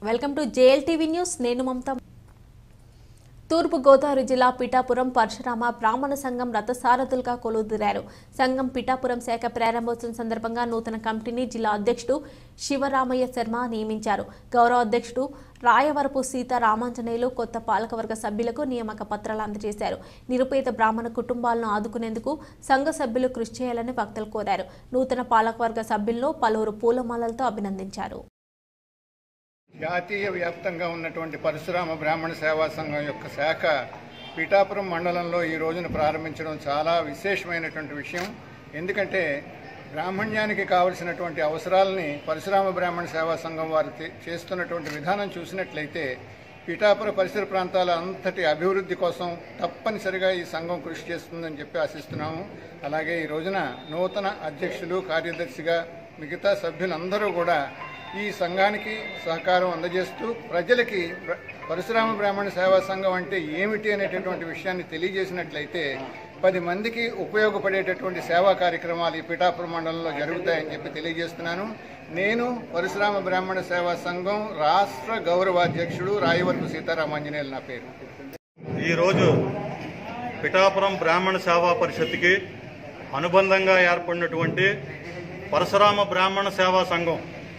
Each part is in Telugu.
Welcome to JLTV news. నేను మమతా. తూర్పు గోదావరి జిల్లా పిఠాపురం పరశురామ బ్రాహ్మణ సంఘం రథసారథులుగా కొలువుదీరారు. సంఘం పిఠాపురం శాఖ ప్రారంభోత్సవం సందర్భంగా నూతన కమిటీని జిల్లా అధ్యక్షుడు శివరామయ్య శర్మ నియమించారు. గౌరవ అధ్యక్షుడు రాయవరపు సీతారామాంజనేయులు కొత్త పాలకవర్గ సభ్యులకు నియామక పత్రాలు అందజేశారు. నిరుపేద బ్రాహ్మణ కుటుంబాలను ఆదుకునేందుకు సంఘ సభ్యులు కృషి చేయాలని వక్తలు కోరారు. నూతన పాలకవర్గ సభ్యులను పలువురు పూలమాలలతో అభినందించారు. జాతీయ వ్యాప్తంగా ఉన్నటువంటి పరశురామ బ్రాహ్మణ సేవా సంఘం యొక్క శాఖ పిఠాపురం మండలంలో ఈ రోజున ప్రారంభించడం చాలా విశేషమైనటువంటి విషయం. ఎందుకంటే బ్రాహ్మణ్యానికి కావలసినటువంటి అవసరాలని పరశురామ బ్రాహ్మణ సేవా సంఘం వారు చేస్తున్నటువంటి విధానం చూసినట్లయితే పిఠాపుర పరిసర ప్రాంతాల అంతటి అభివృద్ధి కోసం తప్పనిసరిగా ఈ సంఘం కృషి చేస్తుందని చెప్పి ఆశిస్తున్నాము. అలాగే ఈ రోజున నూతన అధ్యక్షులు, కార్యదర్శిగా మిగతా సభ్యులందరూ కూడా ఈ సంఘానికి సహకారం అందజేస్తూ ప్రజలకి పరశురామ బ్రాహ్మణ సేవా సంఘం అంటే ఏమిటి అనేటటువంటి విషయాన్ని తెలియజేసినట్లయితే 10 మందికి ఉపయోగపడేటటువంటి సేవా కార్యక్రమాలు ఈ పిఠాపురం మండలంలో జరుగుతాయని చెప్పి తెలియజేస్తున్నాను. నేను పరశురామ బ్రాహ్మణ సేవా సంఘం రాష్ట్ర గౌరవాధ్యక్షుడు రాయవరపు సీతారామాంజనేయులు నా పేరు. ఈరోజు పిఠాపురం బ్రాహ్మణ సేవా పరిషత్కి అనుబంధంగా ఏర్పడినటువంటి పరశురామ బ్రాహ్మణ సేవా సంఘం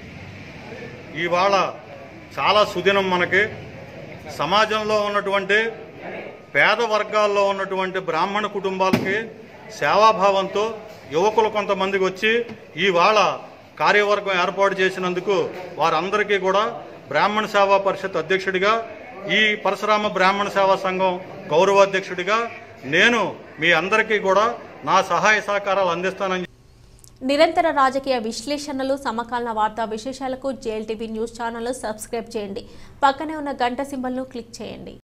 ఇవాళ చాలా సుదినం. మనకి సమాజంలో ఉన్నటువంటి పేద వర్గాల్లో ఉన్నటువంటి బ్రాహ్మణ కుటుంబాలకి సేవాభావంతో యువకులు కొంతమందికి వచ్చి ఇవాళ కార్యవర్గం ఏర్పాటు చేసినందుకు వారందరికీ కూడా బ్రాహ్మణ సేవా పరిషత్ అధ్యక్షుడిగా, ఈ పరశురామ బ్రాహ్మణ సేవా సంఘం గౌరవాధ్యక్షుడిగా నేను మీ అందరికీ కూడా నా సహాయ సహకారాలు అందిస్తానని. నిరంతర రాజకీయ విశ్లేషణలు, సమకాలీన వార్తా విశేషాలకు జేఎల్టీవీ న్యూస్ ఛానల్ సబ్స్క్రైబ్ చేయండి. పక్కనే ఉన్న గంట సింబల్ను క్లిక్ చేయండి.